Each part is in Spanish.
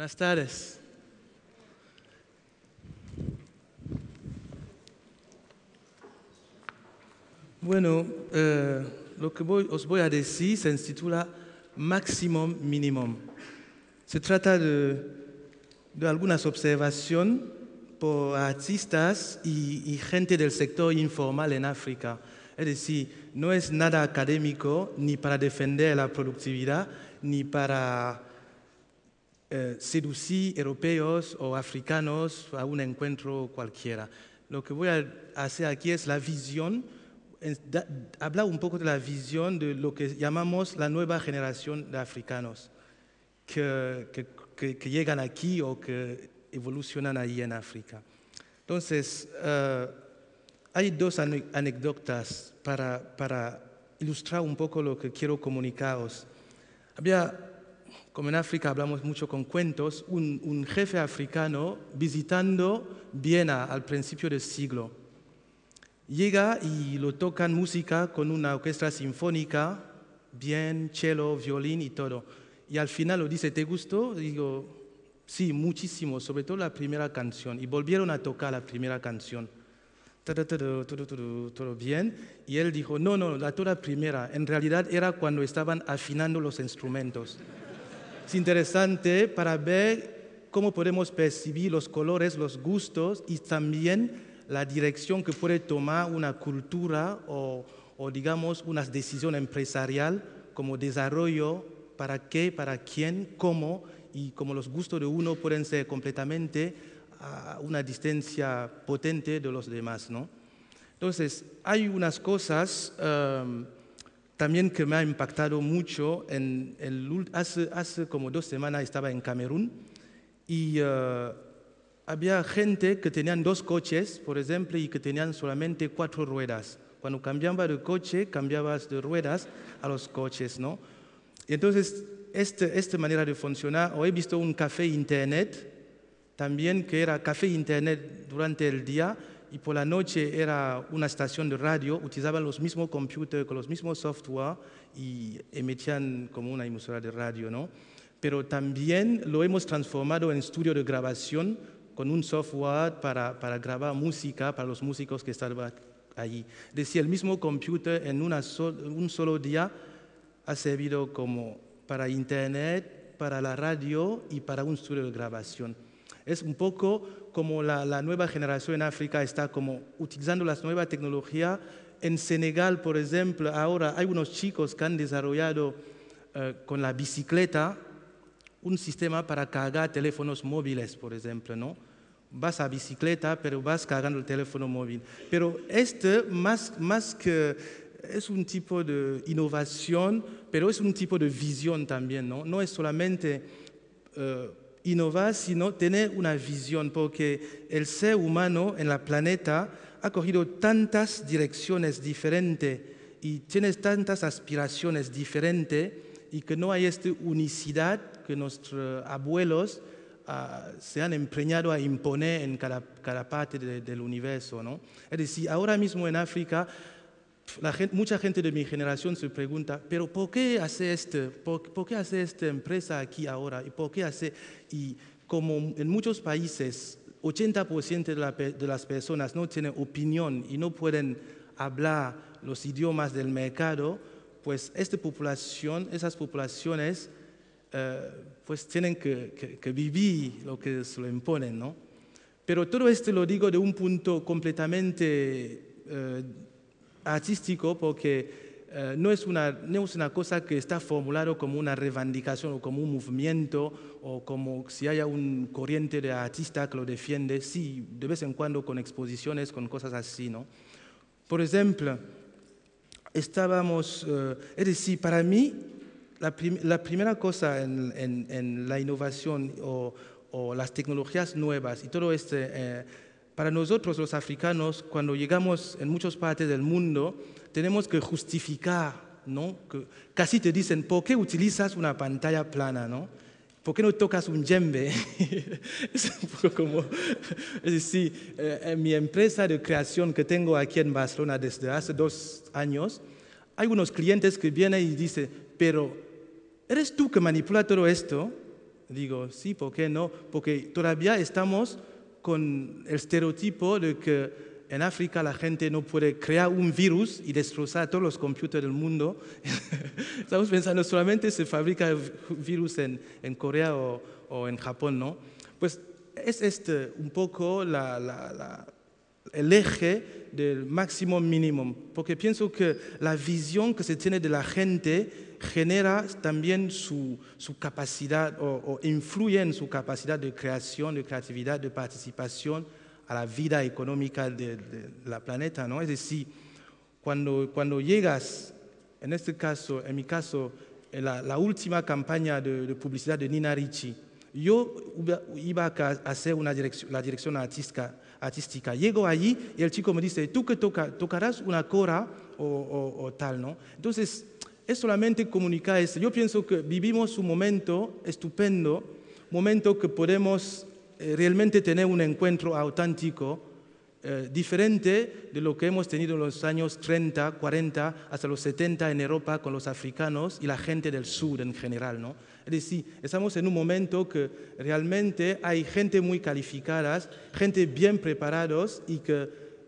Buenas tardes. Bueno, lo que os voy a decir se intitula Maximum Minimum. Se trata de algunas observaciones por artistas y gente del sector informal en África. Es decir, no es nada académico ni para defender la productividad ni para seducir europeos o africanos a un encuentro cualquiera. Lo que voy a hacer aquí es la visión, hablar un poco de la visión de lo que llamamos la nueva generación de africanos que llegan aquí o que evolucionan ahí en África. Entonces, hay dos anécdotas para ilustrar un poco lo que quiero comunicaros. Como en África hablamos mucho con cuentos, un jefe africano visitando Viena al principio del siglo. Llega y lo tocan música con una orquesta sinfónica, bien, cello, violín y todo. Y al final lo dice, ¿te gustó? Digo, sí, muchísimo, sobre todo la primera canción. Y volvieron a tocar la primera canción. Todo bien. Y él dijo, no, la toda primera. En realidad era cuando estaban afinando los instrumentos. Es interesante para ver cómo podemos percibir los colores, los gustos y también la dirección que puede tomar una cultura o digamos, una decisión empresarial como desarrollo, para qué, para quién, cómo, y como los gustos de uno pueden ser completamente a una distancia potente de los demás, ¿no? Entonces, hay unas cosas también que me ha impactado mucho. Hace como 2 semanas estaba en Camerún y había gente que tenían 2 coches, por ejemplo, y que tenían solamente 4 ruedas. Cuando cambiaba de coche, cambiabas de ruedas a los coches, ¿no? Y entonces, esta manera de funcionar, o he visto un café internet, también que era café internet durante el día, y por la noche era una estación de radio, utilizaban los mismos computers, con los mismos software, y emitían como una emisora de radio, ¿no? Pero también lo hemos transformado en estudio de grabación, con un software para grabar música para los músicos que estaban allí. Es decir, el mismo computer en un solo día ha servido como para internet, para la radio y para un estudio de grabación. Es un poco como la nueva generación en África está como utilizando las nuevas tecnologías. En Senegal, por ejemplo, ahora hay unos chicos que han desarrollado con la bicicleta un sistema para cargar teléfonos móviles, por ejemplo, ¿no? Vas a bicicleta, pero vas cargando el teléfono móvil. Pero más que es un tipo de innovación, pero es un tipo de visión también, ¿no? No es solamente innovar, sino tener una visión, porque el ser humano en la planeta ha cogido tantas direcciones diferentes y tiene tantas aspiraciones diferentes y que no hay esta unicidad que nuestros abuelos se han empeñado a imponer en cada parte del universo, ¿no? Es decir, ahora mismo en África, mucha gente de mi generación se pregunta, pero ¿por qué hace ¿Por qué hace esta empresa aquí ahora? ¿Y por qué hace? Y como en muchos países, 80% de las personas no tienen opinión y no pueden hablar los idiomas del mercado, pues esas poblaciones pues tienen que vivir lo que se lo imponen, ¿no? Pero todo esto lo digo de un punto completamente artístico, porque no es una cosa que está formulado como una reivindicación o como un movimiento o como si haya un corriente de artistas que lo defiende, sí, de vez en cuando con exposiciones, con cosas así, ¿no? Por ejemplo, es decir, para mí, la primera cosa en la innovación o las tecnologías nuevas y todo esto, para nosotros los africanos, cuando llegamos en muchas partes del mundo, tenemos que justificar, ¿no? Que casi te dicen, ¿por qué utilizas una pantalla plana, no? ¿Por qué no tocas un djembe? Es un poco como, es decir, en mi empresa de creación que tengo aquí en Barcelona desde hace 2 años, hay unos clientes que vienen y dicen, pero ¿eres tú que manipula todo esto? Digo, sí, ¿por qué no? Porque todavía estamos con el estereotipo de que en África la gente no puede crear un virus y destrozar todos los computadores del mundo. Estamos pensando solamente se fabrica virus en Corea o en Japón, ¿no? Pues es un poco el eje del máximo mínimo, porque pienso que la visión que se tiene de la gente genera también su capacidad o influye en su capacidad de creación, de creatividad, de participación a la vida económica de la planeta, ¿no? Es decir, cuando llegas, en este caso, en mi caso, en la última campaña de publicidad de Nina Ricci, yo iba a hacer la dirección artística. Llego allí y el chico me dice, ¿tú qué tocarás una cora o tal, ¿no? Entonces, es solamente comunicar eso. Yo pienso que vivimos un momento estupendo, momento que podemos realmente tener un encuentro auténtico, diferente de lo que hemos tenido en los años 30, 40, hasta los 70 en Europa con los africanos y la gente del sur en general, ¿no? Es decir, estamos en un momento que realmente hay gente muy calificada, gente bien preparados y que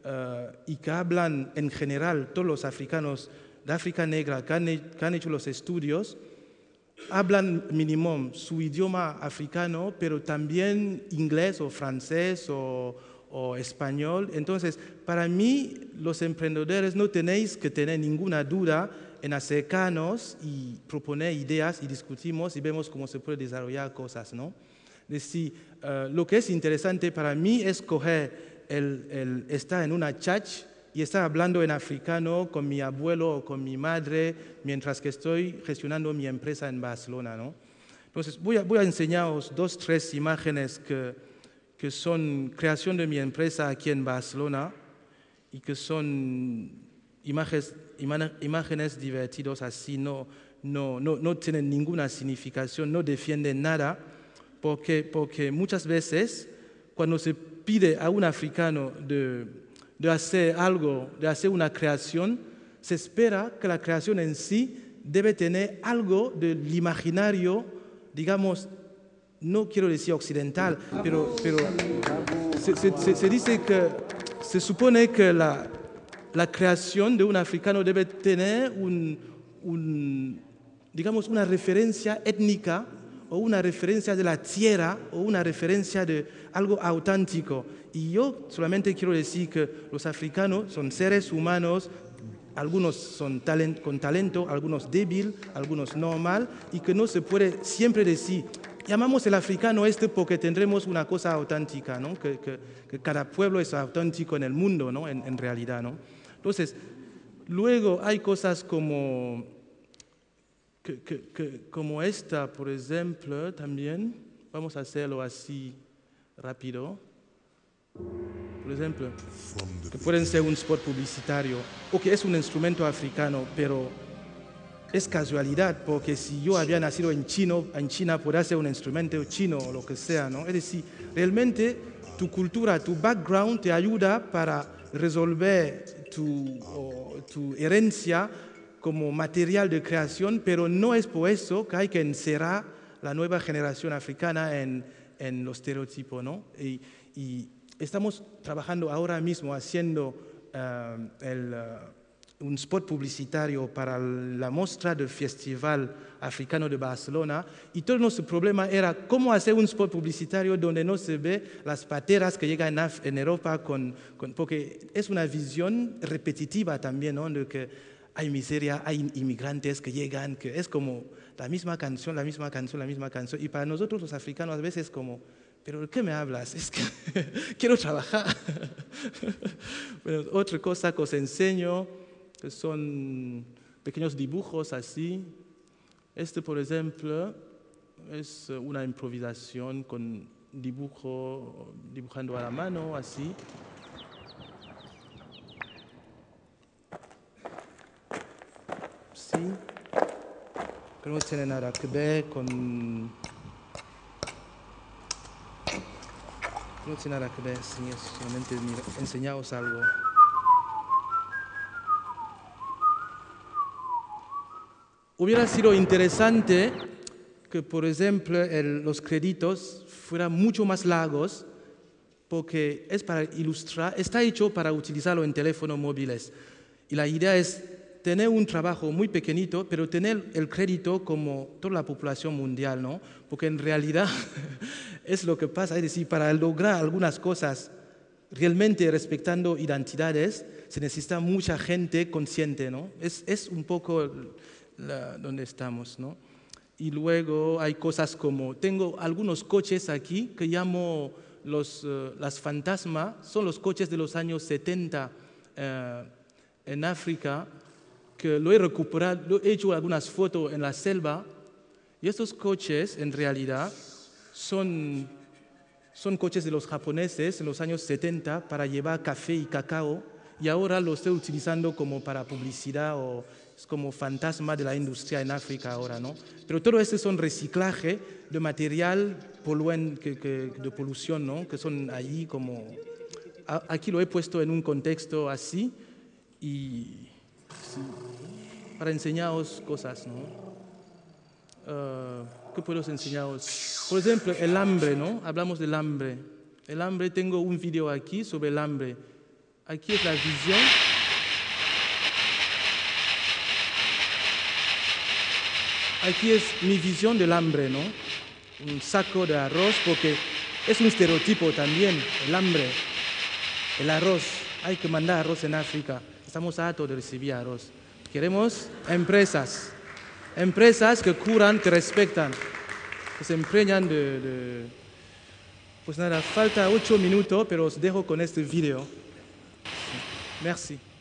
hablan en general, todos los africanos de África Negra que han hecho los estudios, hablan mínimo su idioma africano, pero también inglés o francés o español. Entonces, para mí, los emprendedores no tenéis que tener ninguna duda en acercarnos y proponer ideas y discutimos y vemos cómo se puede desarrollar cosas, ¿no? Es decir, lo que es interesante para mí es coger estar en una church y estar hablando en africano con mi abuelo o con mi madre mientras que estoy gestionando mi empresa en Barcelona, ¿no? Entonces, voy a enseñaros 2, 3 imágenes que son creación de mi empresa aquí en Barcelona y que son imágenes divertidas así, no tienen ninguna significación, no defienden nada, porque muchas veces cuando se pide a un africano de hacer algo, de hacer una creación, se espera que la creación en sí debe tener algo del imaginario, digamos, no quiero decir occidental, pero se dice que se supone que la creación de un africano debe tener digamos, una referencia étnica o una referencia de la tierra o una referencia de algo auténtico. Y yo solamente quiero decir que los africanos son seres humanos, algunos son con talento, algunos débil, algunos normal, y que no se puede siempre decir, llamamos el africano porque tendremos una cosa auténtica, ¿no? Que cada pueblo es auténtico en el mundo, ¿no? En realidad, ¿no? Entonces, luego hay cosas como esta, por ejemplo, también. Vamos a hacerlo así rápido. Por ejemplo, que pueden ser un spot publicitario o que es un instrumento africano, pero es casualidad, porque si yo había nacido en China podría ser un instrumento chino o lo que sea, ¿no? Es decir, realmente tu cultura, tu background te ayuda para resolver tu herencia como material de creación, pero no es por eso que hay que encerrar la nueva generación africana en los estereotipos, ¿no? Y estamos trabajando ahora mismo haciendo un spot publicitario para la muestra del Festival Africano de Barcelona y todo nuestro problema era cómo hacer un spot publicitario donde no se ve las pateras que llegan en Europa porque es una visión repetitiva también, ¿no? De que hay miseria, hay inmigrantes que llegan, que es como la misma canción, y para nosotros los africanos a veces como, ¿pero de qué me hablas? Es que quiero trabajar. Bueno, otra cosa que os enseño, que son pequeños dibujos así. Por ejemplo, es una improvisación con dibujando a la mano, así. Sí, pero no tiene nada que ver con... No tiene nada que ver, sí, es solamente enseñaros algo. Hubiera sido interesante que, por ejemplo, los créditos fueran mucho más largos, porque es para ilustrar, está hecho para utilizarlo en teléfonos móviles. Y la idea es tener un trabajo muy pequeñito, pero tener el crédito como toda la población mundial, ¿no? Porque en realidad es lo que pasa, es decir, para lograr algunas cosas realmente respetando identidades, se necesita mucha gente consciente, ¿no? Es un poco donde estamos, ¿no? Y luego hay cosas como, tengo algunos coches aquí que llamo las fantasmas, son los coches de los años 70 en África, que lo he recuperado, he hecho algunas fotos en la selva, y estos coches en realidad son coches de los japoneses en los años 70 para llevar café y cacao, y ahora lo estoy utilizando como para publicidad o es como fantasma de la industria en África ahora, ¿no? Pero todo esto son reciclaje de material de polución, ¿no? Que son allí como... Aquí lo he puesto en un contexto así y sí, para enseñaros cosas, ¿no? ¿Qué puedo enseñaros? Por ejemplo, el hambre, ¿no? Hablamos del hambre. El hambre, tengo un video aquí sobre el hambre. Aquí es la visión. Aquí es mi visión del hambre, ¿no? Un saco de arroz, porque es un estereotipo también, el hambre, el arroz. Hay que mandar arroz en África. Estamos hartos de recibir arroz. Queremos empresas que curan, que respetan, que se empeñan Pues nada, falta 8 minutos, pero os dejo con este video. Merci.